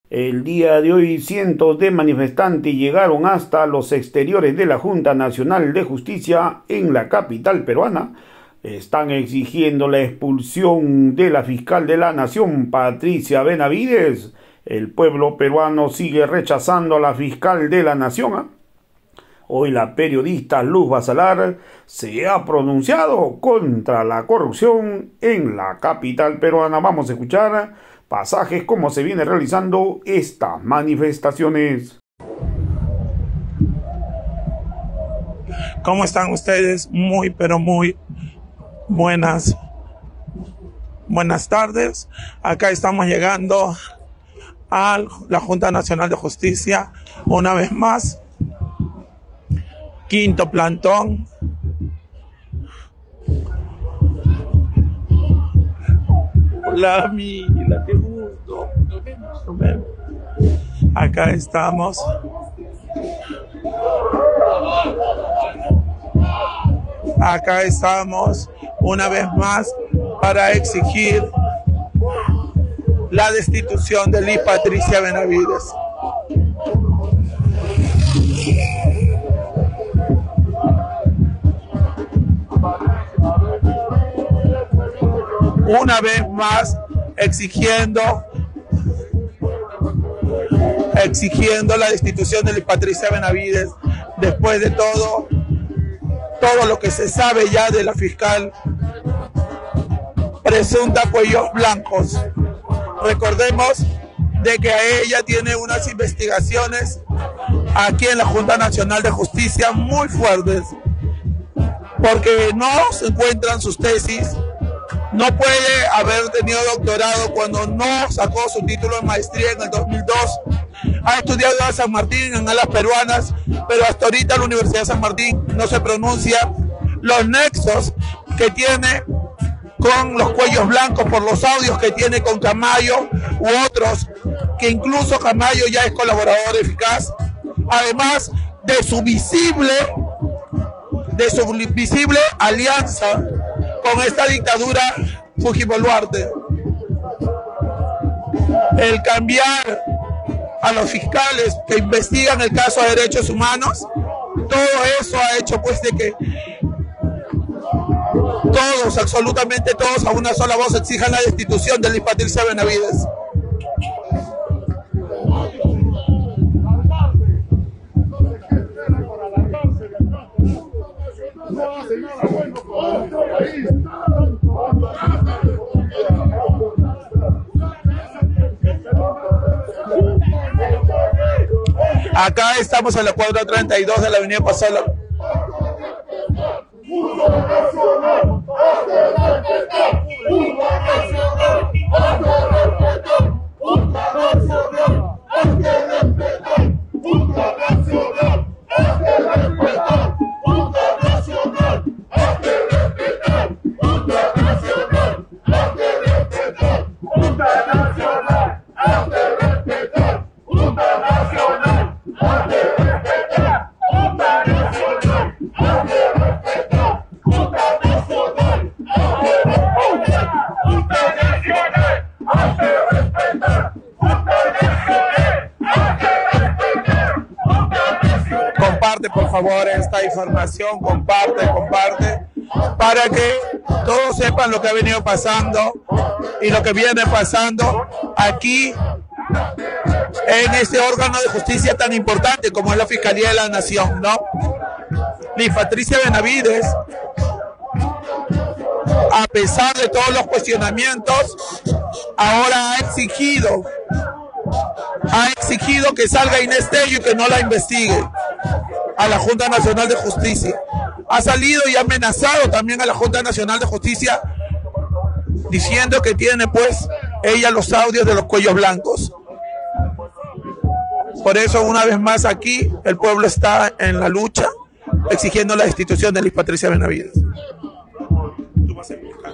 El día de hoy, cientos de manifestantes llegaron hasta los exteriores de la Junta Nacional de Justicia en la capital peruana. Están exigiendo la expulsión de la fiscal de la Nación, Patricia Benavides. El pueblo peruano sigue rechazando a la fiscal de la Nación. Hoy la periodista Luz Basalar se ha pronunciado contra la corrupción en la capital peruana. Vamos a escuchar pasajes cómo se viene realizando estas manifestaciones. ¿Cómo están ustedes? Muy, pero muy buenas tardes. Acá estamos llegando a la Junta Nacional de Justicia una vez más. Quinto plantón. Hola, amiga, qué gusto. Nos vemos. Acá estamos. Acá estamos una vez más para exigir la destitución de Liz Patricia Benavides. Una vez más exigiendo la destitución de Liz Patricia Benavides después de todo lo que se sabe ya de la fiscal presunta Cuellos Blancos. Recordemos de que a ella tiene unas investigaciones aquí en la Junta Nacional de Justicia muy fuertes, porque no se encuentran sus tesis. No puede haber tenido doctorado cuando no sacó su título de maestría en el 2002. Ha estudiado en San Martín, en alas peruanas, pero hasta ahorita la Universidad de San Martín no se pronuncia los nexos que tiene con los Cuellos Blancos por los audios que tiene con Camayo u otros, que incluso Camayo ya es colaborador eficaz, además de su visible alianza con esta dictadura Fujimori-Boluarte. El cambiar a los fiscales que investigan el caso de derechos humanos, todo eso ha hecho pues de que todos, absolutamente todos, a una sola voz exijan la destitución de Liz Patricia Benavides. Acá estamos en la cuadra 32 de la avenida Pasola. Comparte por favor esta información, comparte, para que todos sepan lo que ha venido pasando y lo que viene pasando aquí en este órgano de justicia tan importante como es la Fiscalía de la Nación, ¿no? Liz Patricia Benavides, a pesar de todos los cuestionamientos, ahora ha exigido que salga Inés Tello y que no la investigue a la Junta Nacional de Justicia. Ha salido y ha amenazado también a la Junta Nacional de Justicia diciendo que tiene pues ella los audios de los Cuellos Blancos. Por eso una vez más aquí el pueblo está en la lucha exigiendo la destitución de Liz Patricia Benavides. Tú vas a explicar.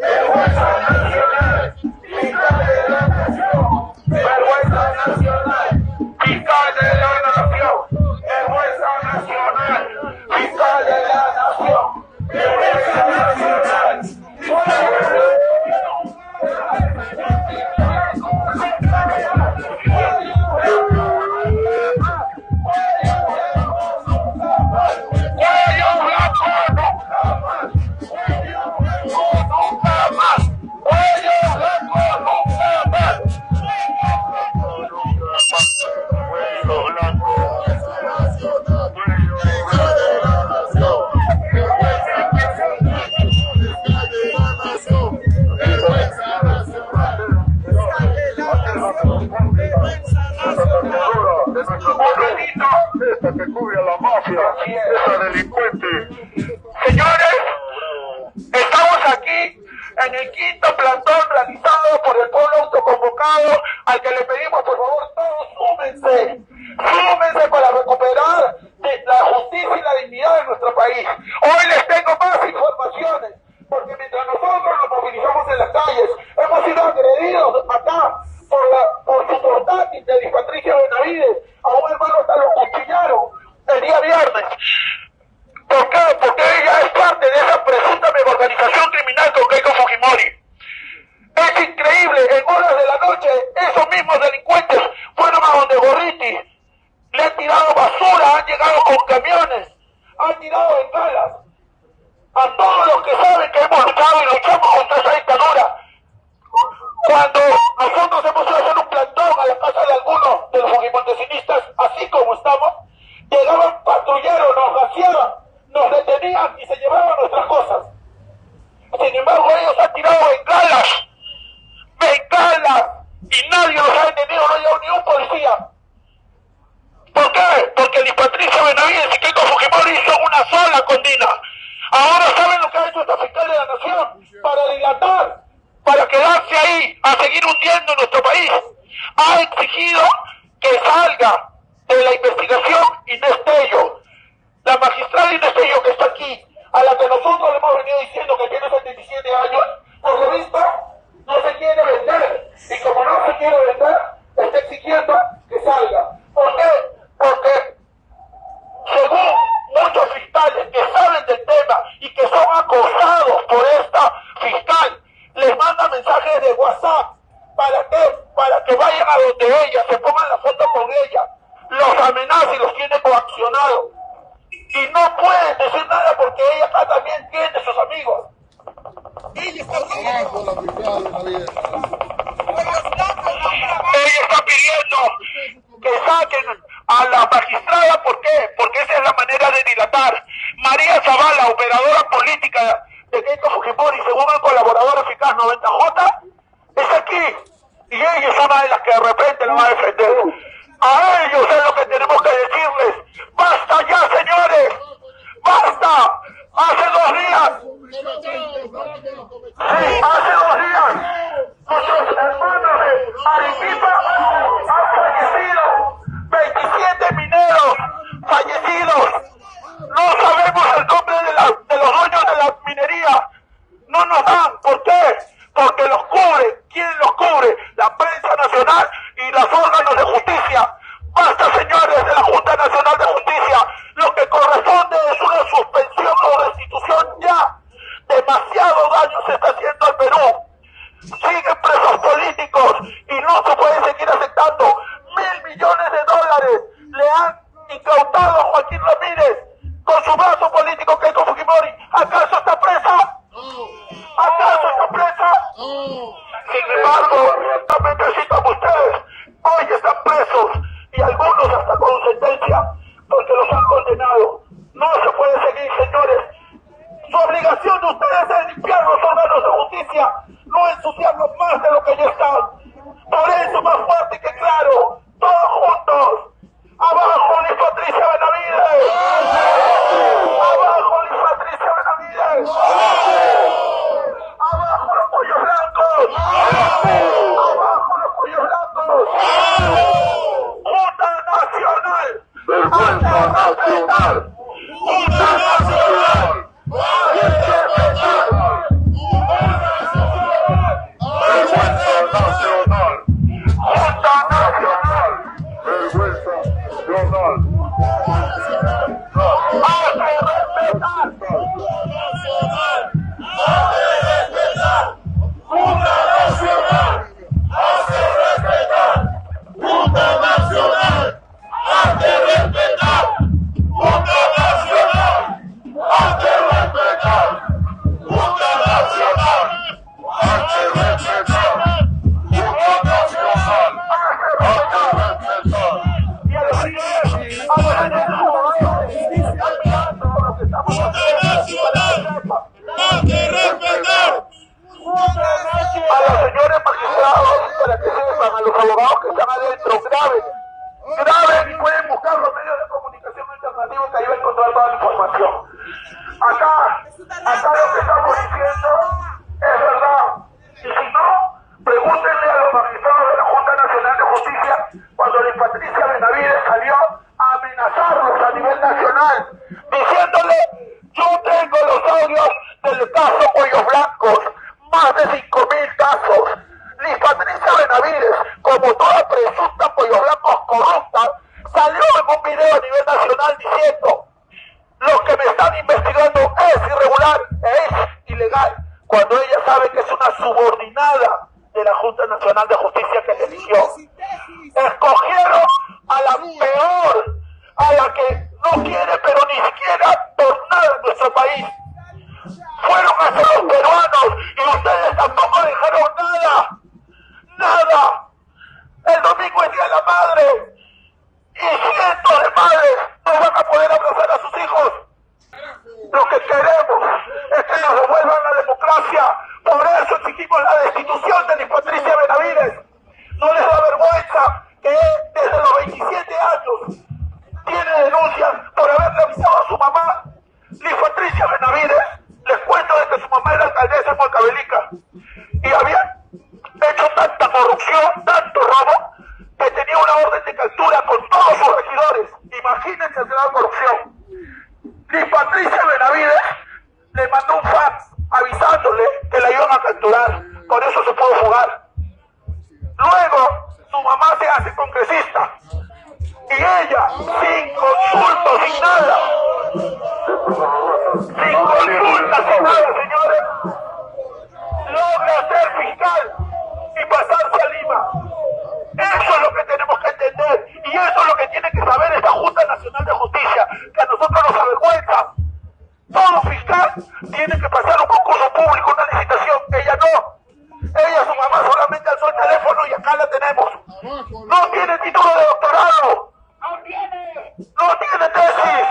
Vergüenza nacional, de nuestro pueblo, esta que cubre a la mafia, esta delincuente. Señores, estamos aquí en el quinto plantón realizado por el pueblo autoconvocado, al que le pedimos por favor todos súmense para recuperar la justicia y la dignidad de nuestro país. Hoy les tengo más informaciones, porque mientras nosotros nos movilizamos en las calles, hemos sido agredidos acá por su portátil de Liz Patricia Benavides. A un hermano hasta lo cuchillaron el día viernes. ¿Por qué? Porque ella es parte de esa presunta organización criminal con Keiko Fujimori. Es increíble, en horas de la noche, esos mismos delincuentes fueron a donde Gorriti, le han tirado basura, han llegado con camiones, han tirado bengalas. A todos los que saben que hemos luchado y luchamos contra esa dictadura. Cuando nosotros hemos ido a hacer un plantón a la casa de algunos de los fujimontesinistas, así como estamos, llegaban patrulleros, nos gaseaban, nos detenían y se llevaban nuestras cosas. Sin embargo, ellos han tirado bengalas, y nadie los ha detenido, no ha llegado ni un policía. ¿Por qué? Porque Liz Patricia Benavides y Keiko Fujimori son una sola condena. Ahora saben lo que ha hecho esta fiscal de la nación para dilatar, para quedarse ahí, a seguir hundiendo nuestro país. Ha exigido que salga de la investigación Inés Tello, la magistrada Inés Tello que está aquí, a la que nosotros le hemos venido diciendo que tiene 77 años, por lo visto no se quiere vender, y como no se quiere vender, está exigiendo que salga. ¿Por qué? Porque según muchos fiscales que saben del tema y que son acosados por esta fiscal, les manda mensajes de WhatsApp para que vayan a donde ella, se pongan la foto con ella, los amenaza y los tiene coaccionados. Y no pueden decir nada porque ella acá también tiene sus amigos. Ella está pidiendo que saquen a la magistrada. ¿Por qué? Porque esa es la manera de dilatar. María Zavala, operadora política de Keiko Fujimori, según el colaborador eficaz 90J, es aquí. Y ella es una de las que de repente la va a defender. A ellos es lo que tenemos que decirles. ¡Basta ya, señores! ¡Basta! Hace 2 días. Sí, hace 2 días. Nuestros hermanos de Arequipa han fallecido. 27 mineros fallecidos. No sabemos el nombre de los dueños de la minería. No nos dan. ¿Por qué? Porque los cubre. ¿Quién los cubre? La prensa nacional y los órganos de justicia. Basta, señores de la Junta Nacional de Justicia. Lo que corresponde es una suspensión o restitución ya. Demasiado daño se está haciendo al Perú. Siguen presos políticos y no se puede seguir aceptando. $1.000 millones le han incautado a Joaquín Ramírez con su brazo político Keiko Fujimori. ¿Acaso está presa? ¿Acaso está presa? Sin embargo, también necesitan ustedes. Hoy están presos y algunos hasta con sentencia porque los han condenado. No se puede seguir, señores. Su obligación de ustedes es limpiar los órganos de justicia, no ensuciarlos más de lo que ya están. Por eso, más fuerte que claro, todos juntos. ¡Abajo Liz Patricia Benavides! ¡Abajo Liz Patricia Benavides! ¡Abajo los cuellos blancos! ¡Abajo los cuellos blancos! ¡Junta Nacional! ¡Hasta respetar! ¡Junta Nacional! A los señores magistrados, para que sepan, a los abogados que están adentro, graben Acá lo que estamos diciendo es verdad. Y si no, pregúntenle a los magistrados de la Junta Nacional de Justicia cuando Liz Patricia Benavides salió a amenazarlos a nivel nacional, diciéndole: yo tengo los audios del caso Cuellos Blancos, más de 5.000 casos. Liz Patricia Benavides, como toda presunta Cuellos Blancos corrupta, salió en un video a nivel nacional diciendo: lo que me están investigando es irregular, es ilegal, cuando ella sabe que es una subordinada de la Junta Nacional de Justicia que se eligió. Escogieron a la peor, a la que no quiere pero ni siquiera tornar en nuestro país. Fueron hacia los peruanos y ustedes tampoco dejaron nada. Nada. El domingo es Día de la Madre y cientos de madres no van a poder abrazar a sus hijos. Lo que queremos es que nos devuelvan la democracia. Por eso exigimos la destitución de Liz Patricia Benavides. No les da vergüenza que desde los 27 años tiene denuncias por haberle avisado a su mamá. Liz Patricia Benavides, les cuento de que su mamá era alcaldesa en Huancavelica y había hecho tanta corrupción, tanto robo, que tenía una orden de captura con todos sus regidores. Imagínense el grado de corrupción. Liz Patricia Benavides le mandó un fax avisándole que la iban a capturar. Por eso se pudo fugar. Luego, su mamá se hace congresista. Y ella, sin consulta, sin nada, señores, logra ser fiscal y pasarse a Lima. Eso es lo que tenemos que entender. Y eso es lo que tiene que saber esta Junta Nacional de Justicia, que a nosotros nos avergüenza. Todo fiscal tiene que pasar un concurso público, una licitación. Ella no. Ella, su mamá, solamente alzó el teléfono y acá la tenemos. No tiene título de doctorado. No tiene tesis.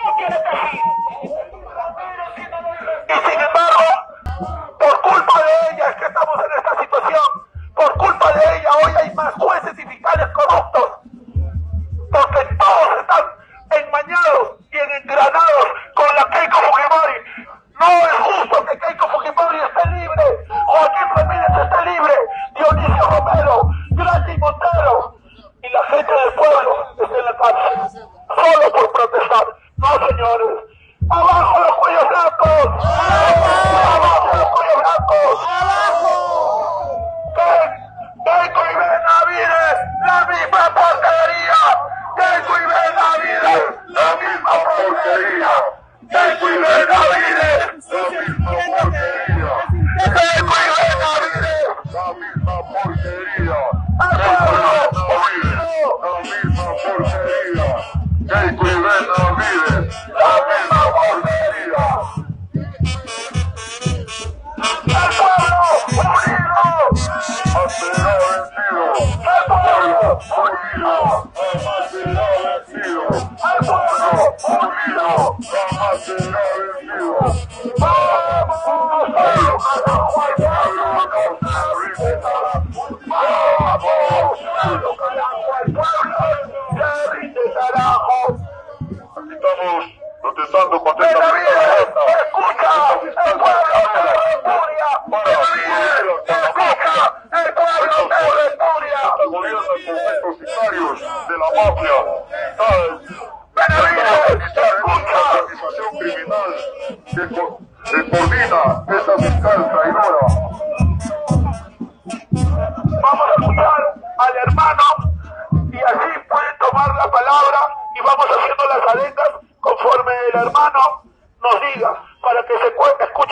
Y sin embargo, por culpa de ella es que estamos en esta situación. Por culpa de ella hoy hay más jueces y fiscales corruptos. Porque todos están enmañados y engranados con la Keiko Fujimori. No es justo que Keiko Fujimori esté libre, Joaquín Ramírez esté libre, Dionisio Romero, Grandi Montero y la gente del pueblo esté en la cárcel, solo por protestar. No, señores. ¡Abajo los cuellos blancos! ¡Abajo los cuellos blancos! ¡Keiko y Benavides! ¡La misma porquería! ¡Keiko y Benavides! ¡La misma porquería! ¡Keiko y Benavides! ¡La misma porquería! ¡Keiko y Benavides! ¡La misma porquería! ¡La misma porquería! ¡Keiko y Benavides! ¡La misma porquería! ¡El pueblo unido! ¡Será vencido! ¡El pueblo unido! ¡Jamás será vencido! ¡El pueblo unido! ¡Jamás será vencido! ¡Vamos! ¡Carajo al pueblo! ¡No se rinderá! ¡Vamos! ¡Carajo al pueblo! ¡Se rinde, carajo! Aquí estamos protestando contra esta ¡escucha! ¡El pueblo te repudia! ¡Escucha! ¡El pueblo te repudia! Gobiernan con estos sicarios de la mafia. ¡Benavides! ¡Escucha! La organización criminal que coordina esta fiscal traidora. Vamos a escuchar al hermano y así pueden tomar la palabra y vamos haciendo las arengas conforme el hermano nos diga para que se escuche